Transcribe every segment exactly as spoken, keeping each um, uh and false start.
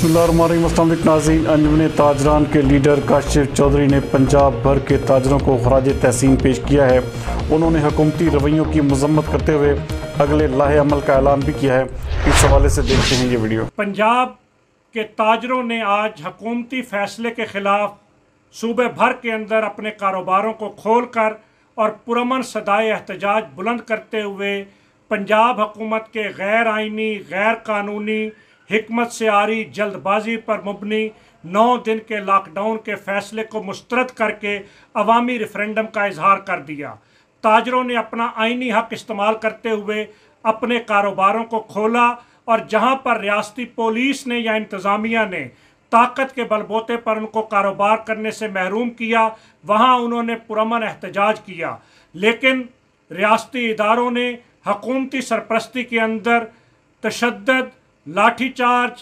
بسم اللہ الرحمن الرحیم۔ السلام علیکم ناظرین، انجمن تاجران کے لیڈر کاشف چوھدری نے پنجاب بھر کے تاجروں کو خراج تحسین پیش کیا ہے۔ انہوں نے حکومتی رویوں کی مذمت کرتے ہوئے اگلے لاہے عمل کا اعلان بھی کیا ہے۔ اس حوالے سے دیکھتے ہیں یہ ویڈیو۔ پنجاب کے تاجروں نے آج حکومتی فیصلے کے خلاف صوبے بھر کے اندر اپنے کاروباروں کو کھول کر اور پرامن صدائے احتجاج بلند کرتے ہوئے پنجاب حکومت کے غیر آئینی، غیر قانونی، حکمت سے آری جلد بازی پر مبنی نو دن کے لاک ڈاؤن کے فیصلے کو مسترد کر کے عوامی ریفرینڈم کا اظہار کر دیا۔ تاجروں نے اپنا آئینی حق استعمال کرتے ہوئے اپنے کاروباروں کو کھولا اور جہاں پر ریاستی پولیس نے یا انتظامیہ نے طاقت کے بل بوتے پر ان کو کاروبار کرنے سے محروم کیا، وہاں انہوں نے پرامن احتجاج کیا۔ لیکن ریاستی اداروں نے حکومتی سرپرستی کے اندر تشدد، لاٹھی چارج،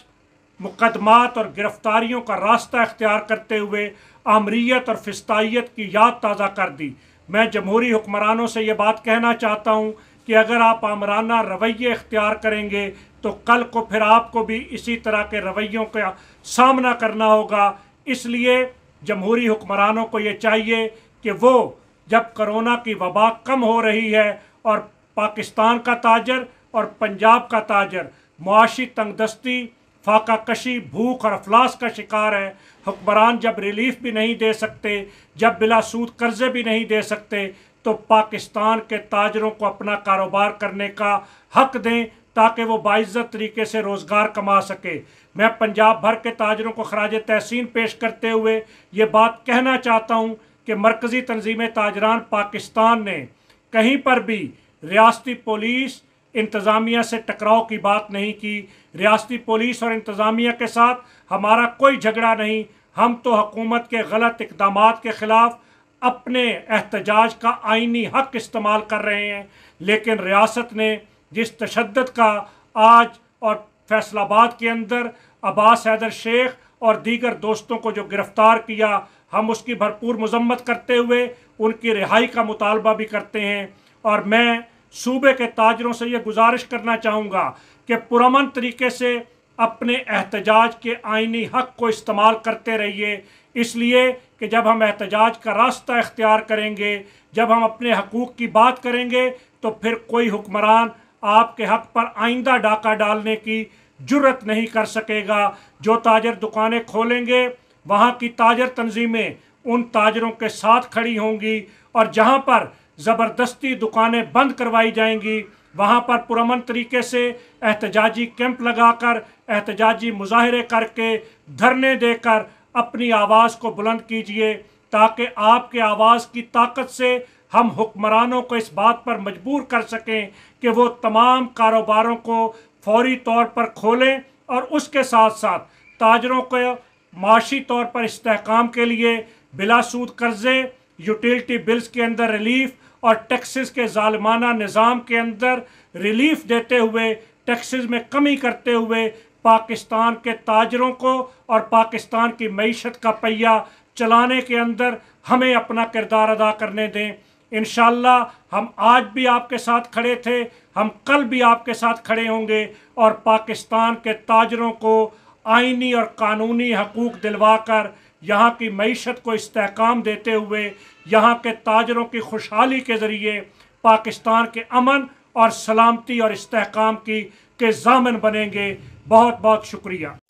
مقدمات اور گرفتاریوں کا راستہ اختیار کرتے ہوئے آمریت اور فسطائیت کی یاد تازہ کر دی۔ میں جمہوری حکمرانوں سے یہ بات کہنا چاہتا ہوں کہ اگر آپ آمرانہ رویے اختیار کریں گے تو کل کو پھر آپ کو بھی اسی طرح کے رویوں کا سامنا کرنا ہوگا۔ اس لیے جمہوری حکمرانوں کو یہ چاہیے کہ وہ جب کرونا کی وبا کم ہو رہی ہے اور پاکستان کا تاجر اور پنجاب کا تاجر معاشی تنگ دستی، فاقہ کشی، بھوک اور افلاس کا شکار ہے، حکمران جب ریلیف بھی نہیں دے سکتے، جب بلا سود قرضے بھی نہیں دے سکتے، تو پاکستان کے تاجروں کو اپنا کاروبار کرنے کا حق دیں تاکہ وہ باعزت طریقے سے روزگار کما سکے۔ میں پنجاب بھر کے تاجروں کو خراج تحسین پیش کرتے ہوئے یہ بات کہنا چاہتا ہوں کہ مرکزی تنظیم تاجران پاکستان نے کہیں پر بھی ریاستی پولیس انتظامیہ سے ٹکراؤ کی بات نہیں کی۔ ریاستی پولیس اور انتظامیہ کے ساتھ ہمارا کوئی جھگڑا نہیں، ہم تو حکومت کے غلط اقدامات کے خلاف اپنے احتجاج کا آئینی حق استعمال کر رہے ہیں۔ لیکن ریاست نے جس تشدد کا آج اور فیصل آباد کے اندر عباس حیدر شیخ اور دیگر دوستوں کو جو گرفتار کیا، ہم اس کی بھرپور مذمت کرتے ہوئے ان کی رہائی کا مطالبہ بھی کرتے ہیں۔ اور میں صوبے کے تاجروں سے یہ گزارش کرنا چاہوں گا کہ پرامن طریقے سے اپنے احتجاج کے آئینی حق کو استعمال کرتے رہیے، اس لیے کہ جب ہم احتجاج کا راستہ اختیار کریں گے، جب ہم اپنے حقوق کی بات کریں گے، تو پھر کوئی حکمران آپ کے حق پر آئندہ ڈاکہ ڈالنے کی جرت نہیں کر سکے گا۔ جو تاجر دکانیں کھولیں گے، وہاں کی تاجر تنظیمیں ان تاجروں کے ساتھ کھڑی ہوں گی، اور جہاں پر زبردستی دکانیں بند کروائی جائیں گی، وہاں پر پرامن طریقے سے احتجاجی کیمپ لگا کر، احتجاجی مظاہرے کر کے، دھرنے دے کر اپنی آواز کو بلند کیجیے، تاکہ آپ کے آواز کی طاقت سے ہم حکمرانوں کو اس بات پر مجبور کر سکیں کہ وہ تمام کاروباروں کو فوری طور پر کھولیں، اور اس کے ساتھ ساتھ تاجروں کو معاشی طور پر استحکام کے لیے بلا سود قرضے، یوٹیلٹی بلز کے اندر ریلیف اور ٹیکسز کے ظالمانہ نظام کے اندر ریلیف دیتے ہوئے، ٹیکسز میں کمی کرتے ہوئے پاکستان کے تاجروں کو اور پاکستان کی معیشت کا پہیہ چلانے کے اندر ہمیں اپنا کردار ادا کرنے دیں۔ انشاءاللہ ہم آج بھی آپ کے ساتھ کھڑے تھے، ہم کل بھی آپ کے ساتھ کھڑے ہوں گے، اور پاکستان کے تاجروں کو آئینی اور قانونی حقوق دلوا کر یہاں کی معیشت کو استحکام دیتے ہوئے، یہاں کے تاجروں کی خوشحالی کے ذریعے پاکستان کے امن اور سلامتی اور استحکام کی کے ضامن بنیں گے۔ بہت بہت شکریہ۔